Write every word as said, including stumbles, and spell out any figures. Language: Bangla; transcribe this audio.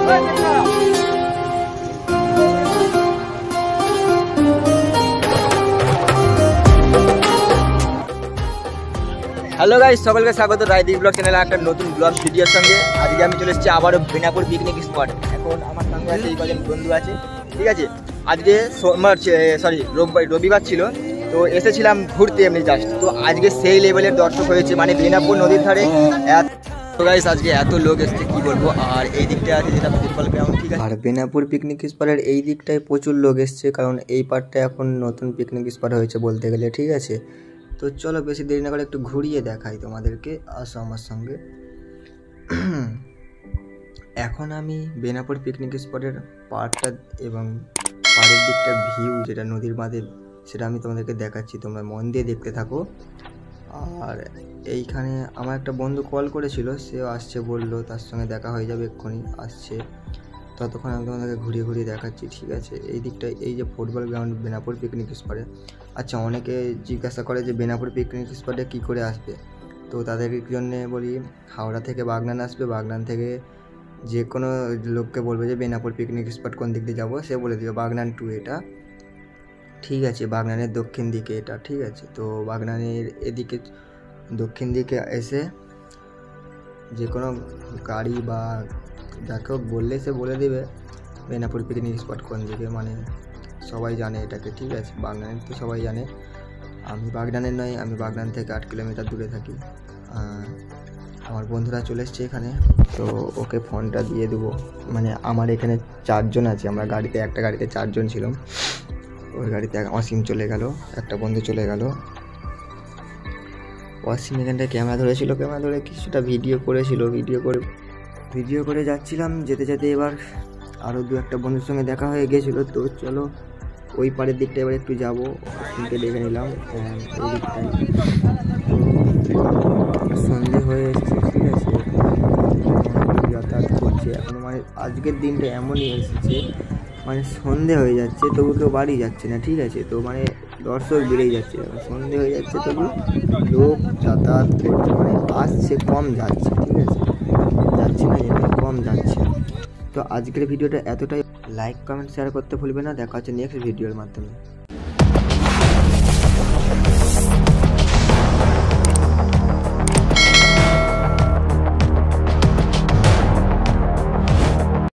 হ্যালো গাইস, সকলকে স্বাগত রায়দীপ ব্লগ চ্যানেলে একটা নতুন ব্লগ ভিডিওর সঙ্গে। আজকে আমি চলে এসেছি আবারও বেনাপুর পিকনিক স্পট। এখন আমার সঙ্গে আছে এই কজন বন্ধু আছে, ঠিক আছে। আজকে সোমবার সরি রবিবার রবিবার ছিল, তো এসেছিলাম ঘুরতে এমনি জাস্ট। তো আজকে সেই লেভেলের দর্শক হয়েছে, মানে বেনাপুর নদীর ধারে তো গাইস আজকে এত লোক এসেছে কি বলবো। আর এই দিকটা আছে যেটা ফুটবল গ্রাউন্ড, ঠিক আছে। আর বেনাপুর পিকনিক স্পটের এই দিকটায় প্রচুর লোক এসছে, কারণ এই পার্টটা এখন নতুন পিকনিক স্পট হয়েছে বলতে গেলে, ঠিক আছে। তো চলো বেশি দেরি না করে একটু ঘুরিয়ে দেখাই তোমাদেরকে, আসো আমার সঙ্গে। এখন আমি বেনাপুর পিকনিক স্পটের পাড়টা এবং পাড়ের দিকটা ভিউ যেটা নদীর বাঁধে, সেটা আমি তোমাদেরকে দেখাচ্ছি, তোমরা মন দিয়ে দেখতে থাকো। আর এইখানে আমার একটা বন্ধু কল করেছিল, সেও আসছে বললো, তার সঙ্গে দেখা হয়ে যাবে, এক্ষুনি আসছে। ততক্ষণ আমি তোমাদেরকে ঘুরিয়ে ঘুরিয়ে দেখাচ্ছি, ঠিক আছে। এই দিকটায় এই যে ফুটবল গ্রাউন্ড বেনাপুর পিকনিক স্পটে। আচ্ছা, অনেকে জিজ্ঞাসা করে যে বেনাপুর পিকনিক স্পটে কী করে আসবে, তো তাদের জন্যে বলি হাওড়া থেকে বাগনান আসবে, বাগনান থেকে যে কোনো লোককে বলবে যে বেনাপুর পিকনিক স্পট কোন দিক দিয়ে যাবো, সে বলে দেবে বাগনান টু এটা, ঠিক আছে। বাগনানের দক্ষিণ দিকে এটা, ঠিক আছে। তো বাগনানের এদিকে দক্ষিণ দিকে এসে যে কোনো গাড়ি বা যাকে বললে সে বলে দেবে বেনাপুর পিকনিক স্পট কোন দিকে, মানে সবাই জানে এটাকে, ঠিক আছে। বাগনানের তো সবাই জানে, আমি বাগনানের নয়, আমি বাগনান থেকে আট কিলোমিটার দূরে থাকি। আমার বন্ধুরা চলে এসছে এখানে, তো ওকে ফোনটা দিয়ে দেবো। মানে আমার এখানে চারজন আছে, আমরা গাড়িতে একটা গাড়িতে চারজন ছিলাম, ওই গাড়িতে অসীম চলে গেল, একটা বন্ধু চলে গেল। অসীম এখানটায় ক্যামেরা ধরেছিল, ক্যামেরা ধরে কিছুটা ভিডিও করেছিল, ভিডিও করে ভিডিও করে যাচ্ছিলাম যেতে যেতে। এবার আরও দু একটা বন্ধুর সঙ্গে দেখা হয়ে গেছিলো, তো চলো ওই পাড়ের দিকটা এবার একটু যাবো। অসীমকে দেখে নিলাম এই দিকটায়। সন্ধে হয়ে এসছে, ঠিক আছে, যাতায়াত করছে এখনো। মানে আজকের দিনটা এমনই এসেছে, মানে সন্ধে হয়ে যাচ্ছে তবু কেউ বাড়ি যাচ্ছে না, ঠিক আছে। তো মানে দর্শক বেড়েই যাচ্ছে, সন্ধে হয়ে যাচ্ছে তবু লোক যাতায়াত করছে, মানে আসছে কম যাচ্ছে, ঠিক আছে। যাচ্ছে না যেতে, কম যাচ্ছে। তো আজকের ভিডিওটা এতটাই, লাইক কমেন্ট শেয়ার করতে ভুলবে না। দেখা হচ্ছে নেক্সট ভিডিওর মাধ্যমে।